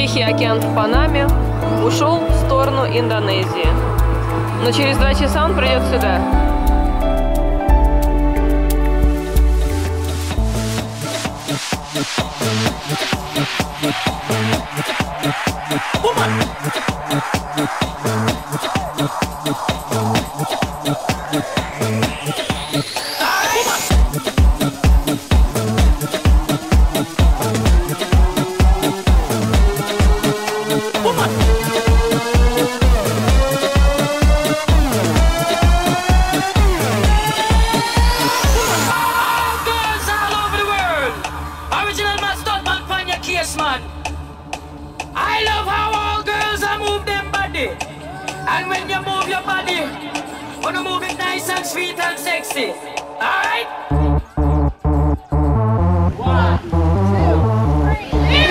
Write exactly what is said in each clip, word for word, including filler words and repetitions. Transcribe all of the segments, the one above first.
Тихий океан в Панаме ушел в сторону Индонезии. Но через два часа он придет сюда. I love how all girls are move them body. And when you move your body, wanna move it nice and sweet and sexy. Alright? One, two, three.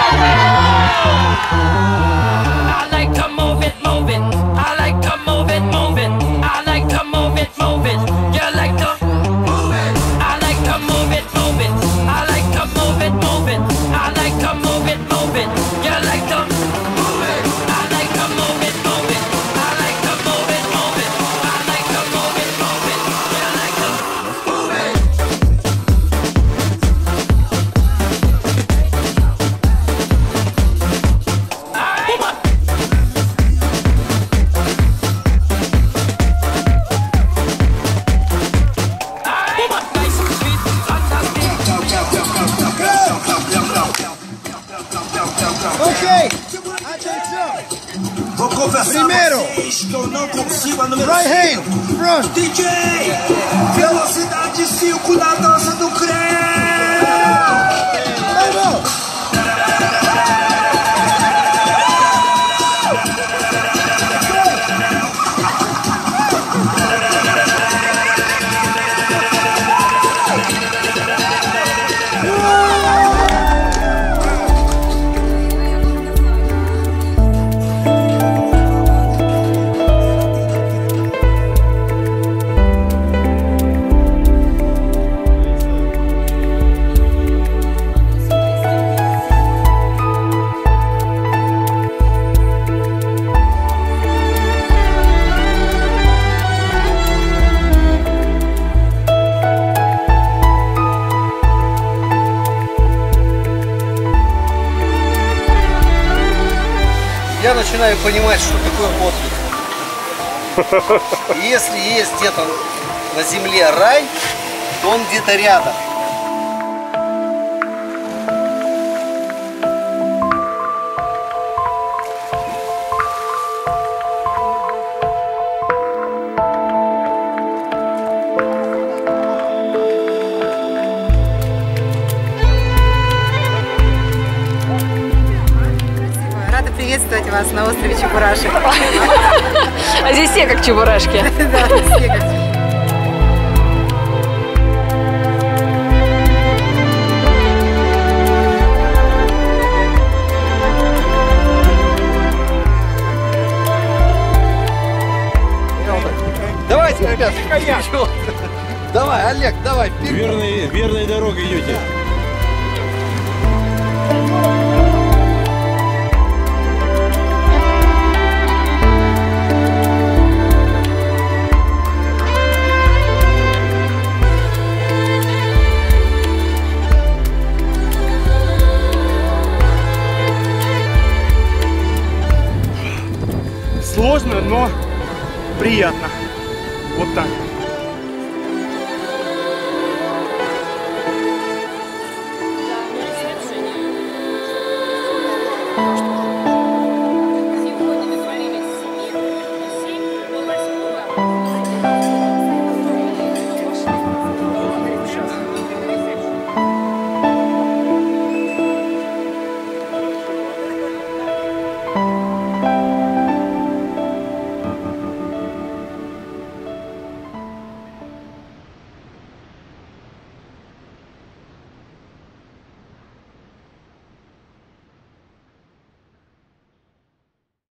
I like to move it, move it. I like to move it, move it. I like to move it, move it. You like to move it. I like to move it, move it. I like to move it, move it. I like to move it, move it. You like to move it. I like to move it, move it. I like to move it, move it. I like to move it, move it. You like to move it. All right. Ok, vou confessar primeiro, vocês que eu não consigo a número right hand, front. D J, velocidade cinco na dança do creme. Vamos. Я начинаю понимать, что такое отдых. И если есть где-то на земле рай, то он где-то рядом. Приветствовать вас на острове Чебурашек. А здесь все как чебурашки. Да, все как. Давайте, ребят, давай, Олег, давай, вперед. Верной, верной дорогой идете. Сложно, но приятно. Вот так.